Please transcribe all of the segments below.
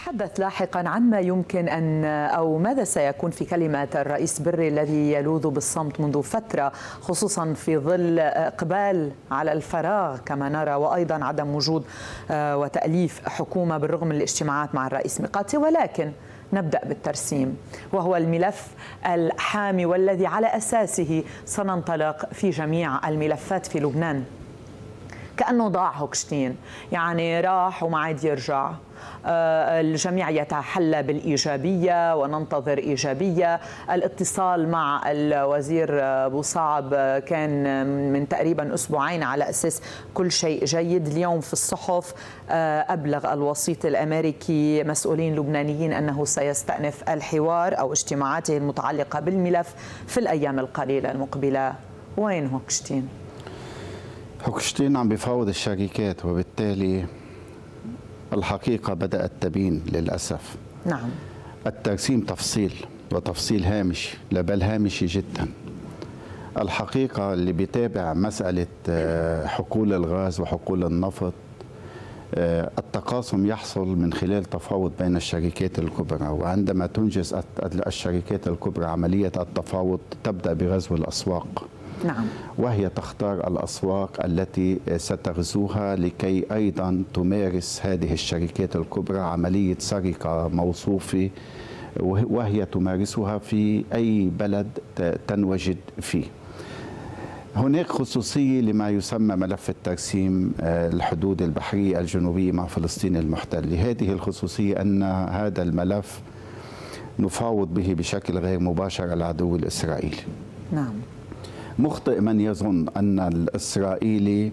نتحدث لاحقا عن ما يمكن أن أو ماذا سيكون في كلمة الرئيس بري الذي يلوذ بالصمت منذ فترة، خصوصا في ظل إقبال على الفراغ كما نرى، وأيضا عدم وجود وتأليف حكومة بالرغم من الاجتماعات مع الرئيس ميقاتي. ولكن نبدأ بالترسيم، وهو الملف الحامي والذي على أساسه سننطلق في جميع الملفات في لبنان. كأنه ضاع هوكشتين، يعني راح وما عاد يرجع. الجميع يتحلى بالإيجابية وننتظر إيجابية. الاتصال مع الوزير بوصعب كان من تقريبا أسبوعين على أساس كل شيء جيد. اليوم في الصحف أبلغ الوسيط الأمريكي مسؤولين لبنانيين أنه سيستأنف الحوار أو اجتماعاته المتعلقة بالملف في الأيام القليلة المقبلة. وين هوكشتين؟ هوكشتين عم بيفاوض الشركات، وبالتالي الحقيقة بدأت تبين للأسف. نعم. الترسيم تفصيل، وتفصيل هامشي، لا بل هامشي جدا. الحقيقة اللي بيتابع مسألة حقول الغاز وحقول النفط، التقاسم يحصل من خلال تفاوض بين الشركات الكبرى، وعندما تنجز الشركات الكبرى عملية التفاوض تبدأ بغزو الأسواق. نعم. وهي تختار الأسواق التي ستغزوها لكي أيضا تمارس هذه الشركات الكبرى عملية سرقة موصوفة، وهي تمارسها في أي بلد تنوجد فيه. هناك خصوصية لما يسمى ملف الترسيم الحدود البحرية الجنوبية مع فلسطين المحتلة. هذه الخصوصية أن هذا الملف نفاوض به بشكل غير مباشر العدو الإسرائيلي. نعم. مخطئ من يظن أن الإسرائيلي،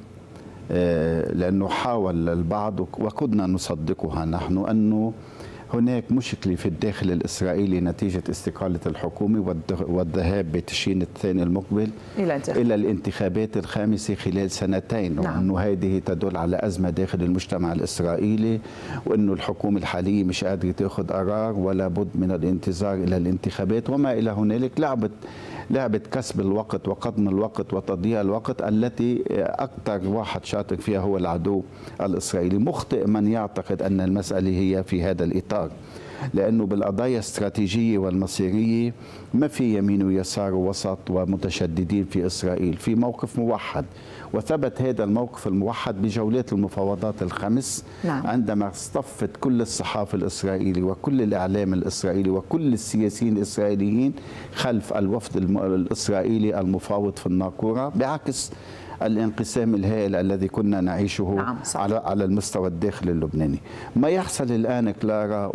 لأنه حاول البعض وكنا نصدقها نحن، أنه هناك مشكلة في الداخل الإسرائيلي نتيجة استقالة الحكومة والذهاب بتشرين الثاني المقبل إلى الانتخابات الخامسة خلال سنتين. نعم. وأنه هذه تدل على أزمة داخل المجتمع الإسرائيلي، وأنه الحكومة الحالية مش قادرة تأخذ قرار ولا بد من الانتظار إلى الانتخابات وما إلى هنالك. لعبة كسب الوقت وقضم الوقت وتضييع الوقت التي أكثر واحد شاطر فيها هو العدو الإسرائيلي. مخطئ من يعتقد أن المسألة هي في هذا الإطار، لأنه بالقضايا الاستراتيجية والمصيرية ما في يمين ويسار ووسط ومتشددين في إسرائيل، في موقف موحد، وثبت هذا الموقف الموحد بجولات المفاوضات الخمس. نعم. عندما اصطفت كل الصحافة الإسرائيلي وكل الإعلام الإسرائيلي وكل السياسيين الإسرائيليين خلف الوفد الإسرائيلي المفاوض في الناقورة، بعكس الانقسام الهائل الذي كنا نعيشه. نعم. على المستوى الداخلي اللبناني. ما يحصل الآن كلارا،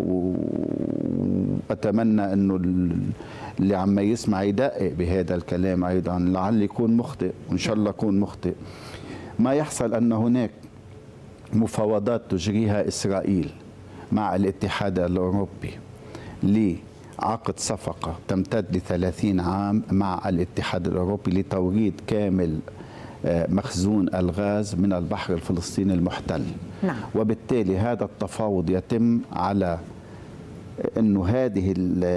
وأتمنى أنه اللي عم يسمع يدقق بهذا الكلام أيضا، لعل يكون مخطئ وإن شاء الله يكون مخطئ. ما يحصل أن هناك مفاوضات تجريها إسرائيل مع الاتحاد الأوروبي لعقد صفقة تمتد ل30 عام مع الاتحاد الأوروبي لتوريد كامل مخزون الغاز من البحر الفلسطيني المحتل. نعم. وبالتالي هذا التفاوض يتم على أنه هذه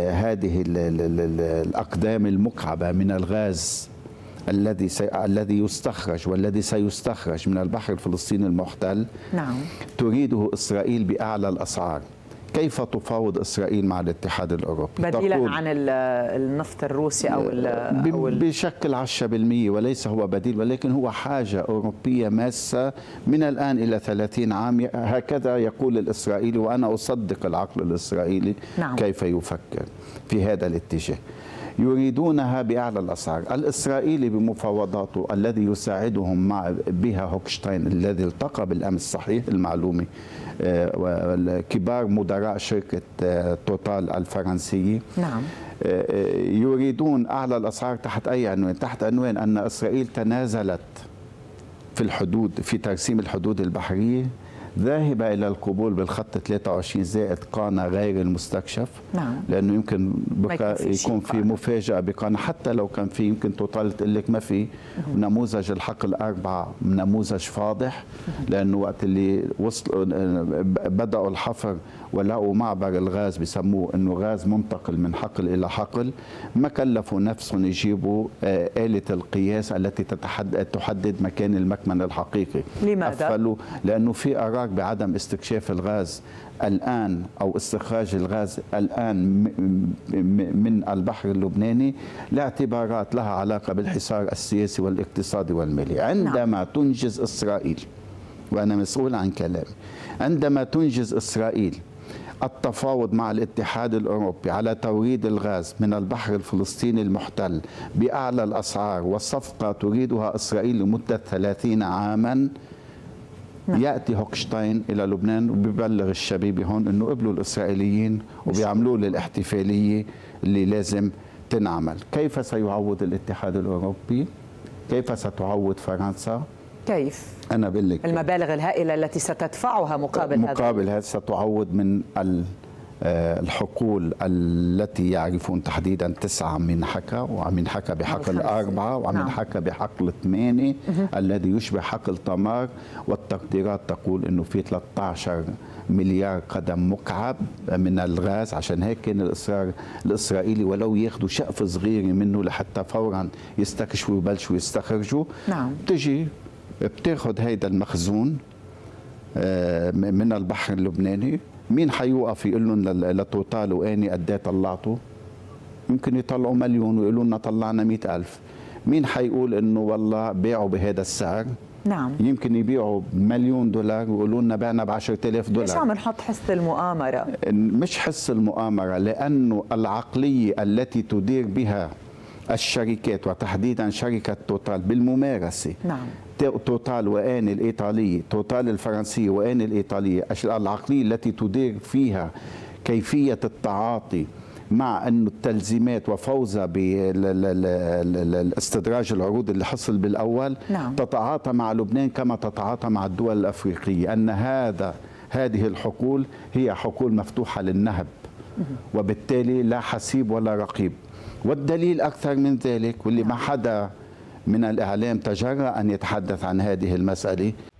الأقدام المكعبة من الغاز الذي يستخرج والذي سيستخرج من البحر الفلسطيني المحتل. نعم. تريده إسرائيل بأعلى الأسعار. كيف تفاوض إسرائيل مع الاتحاد الأوروبي؟ بديلا عن النفط الروسي أو بشكل 10%، وليس هو بديل، ولكن هو حاجة أوروبية ماسة من الآن إلى 30 عام. هكذا يقول الإسرائيلي، وأنا أصدق العقل الإسرائيلي. نعم. كيف يفكر في هذا الاتجاه. يريدونها بأعلى الأسعار. الإسرائيلي بمفاوضاته الذي يساعدهم بها هوكشتاين الذي التقى بالأمس، صحيح المعلومة، كبار مدراء شركة توتال الفرنسية. نعم. يريدون أعلى الأسعار تحت أي عنوان؟ تحت عنوان أن إسرائيل تنازلت في الحدود، في ترسيم الحدود البحرية، ذاهبة إلى القبول بالخط 23 زائد قانا غير المستكشف. نعم. لأنه يمكن يكون في مفاجأة بقانا، حتى لو كان في يمكن توتال تقول لك ما في. نموذج الحقل 4 نموذج فاضح، لأنه وقت اللي وصلوا بدأوا الحفر ولقوا معبر الغاز بسموه أنه غاز منتقل من حقل إلى حقل، ما كلفوا نفسهم يجيبوا آلة القياس التي تحدد مكان المكمن الحقيقي. لماذا؟ لأنه في أراضي الإصرار بعدم استكشاف الغاز الآن أو استخراج الغاز الآن من البحر اللبناني لاعتبارات لها علاقة بالحصار السياسي والاقتصادي والمالي. عندما تنجز إسرائيل، وأنا مسؤول عن كلامي، عندما تنجز إسرائيل التفاوض مع الاتحاد الأوروبي على توريد الغاز من البحر الفلسطيني المحتل بأعلى الأسعار، والصفقة تريدها إسرائيل لمدة 30 عاما، يأتي هوكشتاين إلى لبنان وبيبلغ الشبيبة هون أنه قبلوا الإسرائيليين وبيعملوا الاحتفالية اللي لازم تنعمل. كيف سيعوض الاتحاد الأوروبي؟ كيف ستعوض فرنسا؟ كيف؟ أنا بقول لك المبالغ الهائلة التي ستدفعها مقابل هذا ستعوض من الحقول التي يعرفون تحديدا 9 عم حكى، وعم حكى بحقل 4، وعم حكى بحقل 8 الذي يشبه حقل تمار، والتقديرات تقول انه في 13 مليار قدم مكعب من الغاز. عشان هيك كان الإصرار الإسرائيلي ولو ياخذوا شقفة صغيرة منه لحتى فورا يستكشفوا ويبلشوا يستخرجوا. بتجي بتاخذ هيدا المخزون من البحر اللبناني، مين حيوقف يقول لهم لتوتال واني قد ايه طلعتوا؟ يمكن يطلعوا مليون ويقولوا لنا طلعنا 100,000. مين حيقول انه والله بيعوا بهذا السعر؟ يمكن يبيعوا $1,000,000 ويقولوا لنا بعنا ب10,000 دولار. ليش عم نحط حس المؤامرة؟ مش حس المؤامرة، لأنه العقلية التي تدير بها الشركات وتحديدا شركة توتال بالممارسة، توتال وآن الإيطالية، توتال الفرنسية وآن الإيطالية، العقلية التي تدير فيها كيفية التعاطي مع أن التلزيمات وفوزها باستدراج العروض اللي حصل بالأول، تتعاطى مع لبنان كما تتعاطى مع الدول الأفريقية، أن هذه الحقول هي حقول مفتوحة للنهب، وبالتالي لا حسيب ولا رقيب. والدليل أكثر من ذلك، واللي ما حدا من الإعلام تجرأ أن يتحدث عن هذه المسألة،